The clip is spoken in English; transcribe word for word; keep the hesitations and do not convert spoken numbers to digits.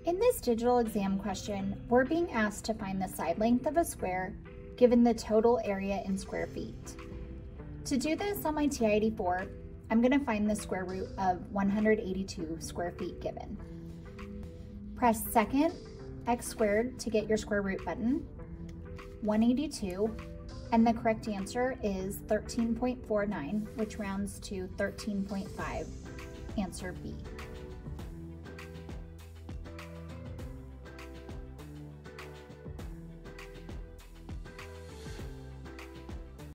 In this digital exam question, we're being asked to find the side length of a square given the total area in square feet. To do this on my T I eighty-four, I'm going to find the square root of one hundred eighty-two square feet given. Press second x squared to get your square root button, one hundred eighty-two, and the correct answer is thirteen point four nine, which rounds to thirteen point five, answer B.